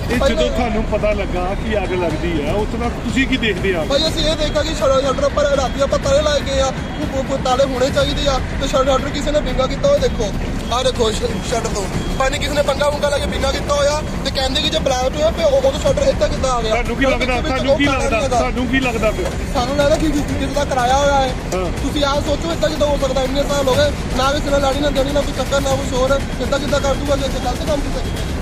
ਇਹ ਜਦੋਂ ਤੁਹਾਨੂੰ ਪਤਾ ਲੱਗਾ ਕਿ ਅੱਗ ਲੱਗਦੀ ਹੈ ਉਸ ਤੋਂ ਬਾਅਦ ਤੁਸੀਂ ਕੀ ਦੇਖਦੇ ਆ? ਭਾਈ ਅਸੀਂ ਇਹ ਦੇਖਿਆ ਕਿ ਸ਼ਟਰ ਉੱਪਰ ਰਾਤੀ ਆਪਾਂ ਤਾਲੇ ਲਾਏ ਗਏ ਆ, ਤਾਲੇ ਹੋਣੇ ਚਾਹੀਦੇ ਆ ਤੇ ਸ਼ਟਰ ਕਿਸੇ ਨੇ ਵਿੰਗਾ ਕੀਤਾ ਹੋਇਆ ਦੇਖੋ, ਆਹ ਦੇਖੋ ਸ਼ਟਰ ਤੋਂ ਪਾਣੀ ਕਿਸੇ ਨੇ ਪੰਗਾ ਵੰਗਾ ਲਾ ਕੇ ਵਿੰਗਾ ਕੀਤਾ ਹੋਇਆ ਤੇ ਕਹਿੰਦੇ ਕਿ ਜੇ ਬਲੈਕ ਹੋਇਆ ਫਿਰ ਉਦੋਂ ਸ਼ਟਰ ਇੱਥੇ ਕਿੱਦਾਂ ਆ ਗਿਆ? ਤੁਹਾਨੂੰ ਕੀ ਲੱਗਦਾ? ਤੁਹਾਨੂੰ ਕੀ ਲੱਗਦਾ? ਤੁਹਾਨੂੰ ਕੀ ਲੱਗਦਾ ਪਿਆ? ਸਾਨੂੰ ਲੱਗਦਾ ਕਿ ਕਿਸੇ ਦਾ ਕਰਾਇਆ ਹੋਇਆ ਹੈ। ਤੁਸੀਂ ਆਹ ਸੋਚੋ ਇੱਦਾਂ ਕਿੱਦਾਂ ਹੋ ਸਕਦਾ? ਇੰਨੇ ਸਾਲ ਹੋ ਗਏ ਨਾ ਕਿਸੇ ਨਾਲ ਲੜੀ ਨਾ ਦੇਣੀ ਨਾ ਕੋਈ ਚੱਕਰ ਨਾ ਕੁਛ ਹੋਰ, ਕਿੱਦਾਂ ਕਰ ਦੂਗਾ ਜੇ ਗਲਤ ਕੰਮ ਕੀਤਾ?